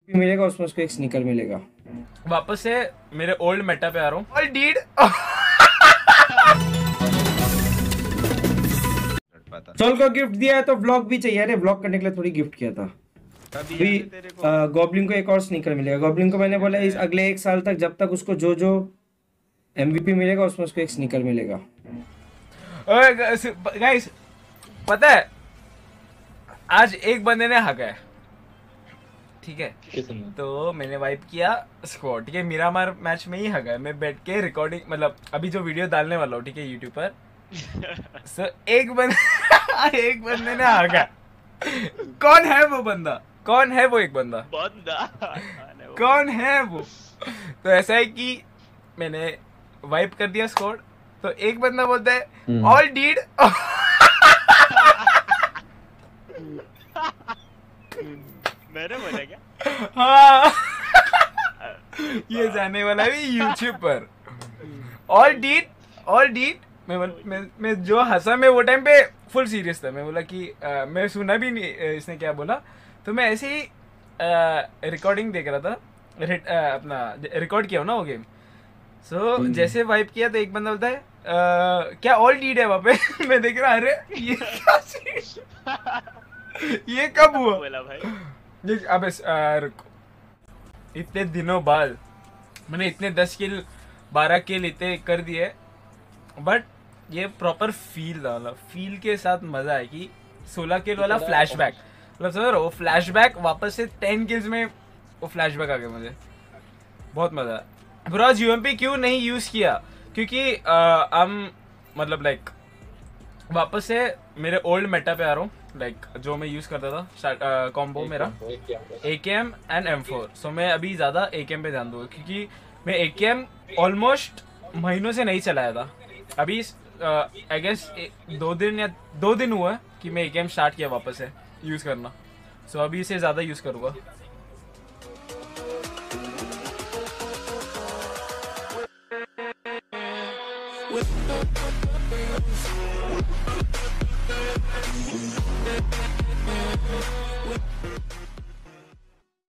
मिलेगा उसमें उसको एक स्नीकर मिलेगा। वापस से मेरे ओल्ड मेटा पे आ रहा हूँ। ऑल डीड सोल को गिफ्ट दिया है तो व्लॉग भी चाहिए। अरे व्लॉग करने के लिए थोड़ी गिफ्ट किया था। अभी गॉब्लिन को एक और स्नीकर मिलेगा। गॉब्लिन को मैंने बोला इस अगले 1 साल तक जब तक उसको जो जो MVP मिलेगा उसमें उसको एक स्नीकर मिलेगा। गाइस पता है आज एक बंदे ने हक है, ठीक है, तो मैंने वाइप किया स्क्वाड, ठीक है, मिरामार मैच में ही हक है। मैं बैठ के रिकॉर्डिंग मतलब अभी जो वीडियो डालने वाला हूँ, ठीक है, यूट्यूब पर। सो एक बंदे ने हक है। कौन है वो बंदा? कौन है वो एक बंदा? कौन है वो? तो ऐसा है कि मैंने वाइप कर दिया स्क्वाड, तो एक बंदा बोलता है ऑल डीड मैंने बोला क्या? हाँ ये जाने वाला भी यूट्यूब पर। ऑल डीड मैं जो हंसा, मैं वो टाइम पे फुल सीरियस था। मैं बोला कि मैं सुना भी नहीं इसने क्या बोला, तो मैं ऐसे ही रिकॉर्डिंग देख रहा था, अपना रिकॉर्ड किया हो ना वो गेम। सो जैसे वाइप किया तो एक बंदा बोलता है क्या ऑल डीड है वहाँ पे। मैं देख रहा, अरे ये क्या ये कब हुआ? बोला भाई अबे रुको, इतने दिनों बाद मैंने इतने 10 किल 12 किल इतने कर दिए, बट ये प्रॉपर फील था, मतलब फील के साथ मजा है कि 16 किल वाला फ्लैशबैक, मतलब समझ रहे हो, वो फ्लैशबैक वापस से 10 किल्स में वो फ्लैशबैक आ गया मुझे, बहुत मजा है। ब्रो आज यूएमपी क्यों नहीं यूज किया? क्योंकि हम मतलब लाइक वापस से मेरे ओल्ड मेटा पे आ रहा हूँ, लाइक जो मैं यूज करता था कॉम्बो मेरा AKM एंड M4। सो मैं अभी ज़्यादा AKM पे ध्यान दूंगा, क्योंकि मैं AKM ऑलमोस्ट महीनों से नहीं चलाया था। अभी आई गेस 2 दिन हुआ है कि मैं AKM स्टार्ट किया वापस से यूज़ करना। सो अभी इसे ज़्यादा यूज़ करूँगा। with